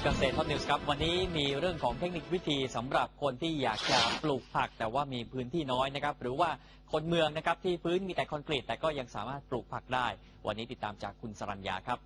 เกษตรฮอตนิวส์ครับวันนี้มีเรื่องของเทคนิควิธีสำหรับคนที่อยากจะปลูกผักแต่ว่ามีพื้นที่น้อยนะครับหรือว่าคนเมืองนะครับที่พื้นมีแต่คอนกรีตแต่ก็ยังสามารถปลูกผักได้วันนี้ติดตามจากคุณสรัญญาครับ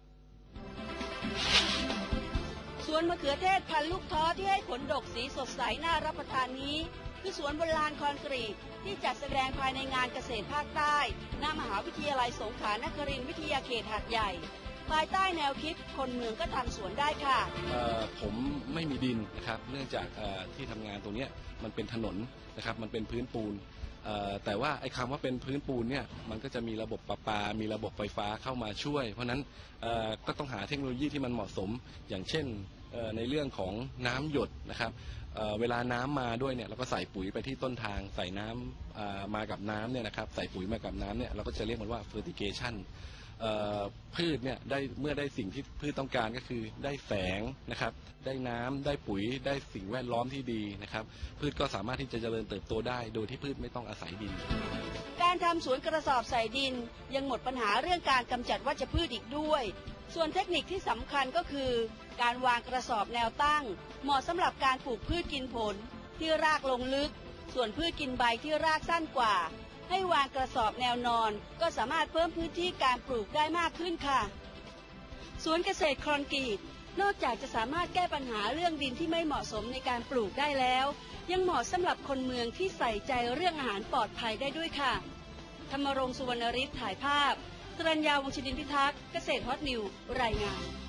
สวนมะเขือเทศพันธุ์ลูกท้อที่ให้ผลดกสีสดใสน่ารับประทานนี้คือสวนบนลานคอนกรีตที่จัดแสดงภายในงานเกษตรภาคใต้ณมหาวิทยาลัยสงขลานครินทร์วิทยาเขตหาดใหญ่ภายใต้แนวคิดคนเมืองก็ทำสวนได้ค่ะผมไม่มีดินนะครับเนื่องจากที่ทำงานตรงนี้มันเป็นถนนนะครับมันเป็นพื้นปูนแต่ว่าไอ้คำว่าเป็นพื้นปูนเนี่ยมันก็จะมีระบบประปามีระบบไฟฟ้าเข้ามาช่วยเพราะนั้นก็ต้องหาเทคโนโลยีที่มันเหมาะสมอย่างเช่นในเรื่องของน้ำหยดนะครับเวลาน้ำมาด้วยเนี่ยเราก็ใส่ปุ๋ยไปที่ต้นทางใส่น้ำมากับน้ำเนี่ยนะครับใส่ปุ๋ยมากับน้ำเนี่ยเราก็จะเรียกมันว่า fertigationพืชเนี่ยเมื่อได้สิ่งที่พืชต้องการก็คือได้แสงนะครับได้น้ำได้ปุ๋ยได้สิ่งแวดล้อมที่ดีนะครับพืชก็สามารถที่จะเจริญเติบโตได้โดยที่พืชไม่ต้องอาศัยดินการทำสวนกระสอบใส่ดินยังหมดปัญหาเรื่องการกำจัดวัชพืชอีกด้วยส่วนเทคนิคที่สำคัญก็คือการวางกระสอบแนวตั้งเหมาะสำหรับการปลูกพืชกินผลที่รากลงลึกส่วนพืชกินใบที่รากสั้นกว่าให้วางกระสอบแนวนอนก็สามารถเพิ่มพื้นที่การปลูกได้มากขึ้นค่ะสวนเกษตรคอนกรีตนอกจากจะสามารถแก้ปัญหาเรื่องดินที่ไม่เหมาะสมในการปลูกได้แล้วยังเหมาะสำหรับคนเมืองที่ใส่ใจเรื่องอาหารปลอดภัยได้ด้วยค่ะธรรมรงค์ สุวรรณฤทธิ์ถ่ายภาพสรัญญา วงศ์ชดินพิทักษ์เกษตรฮอตนิวส์รายงาน